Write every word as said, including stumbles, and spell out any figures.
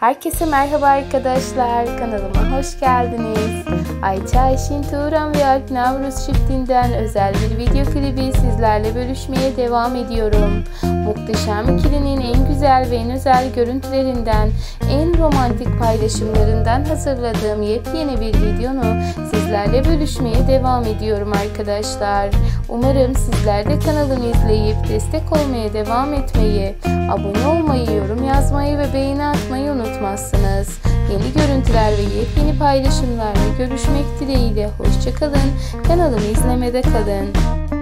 Herkese merhaba arkadaşlar, kanalıma hoş geldiniz. Ayça Ayşin Turan ve Alp Navruz çiftinden özel bir video klibi sizlerle bölüşmeye devam ediyorum. Muhteşem ikilinin en güzel ve en özel görüntülerinden, en romantik paylaşımlarından hazırladığım yepyeni bir videonu sizlerle bölüşmeye devam ediyorum arkadaşlar. Umarım sizler de kanalımı izleyip destek olmaya devam etmeyi, abone olmayı, yorum yazmayı ve beğeni atmayı unutmazsınız. Yeni görüntüler ve yepyeni paylaşımlarla görüşmek dileğiyle. Hoşça kalın. Kanalımı izlemede kalın.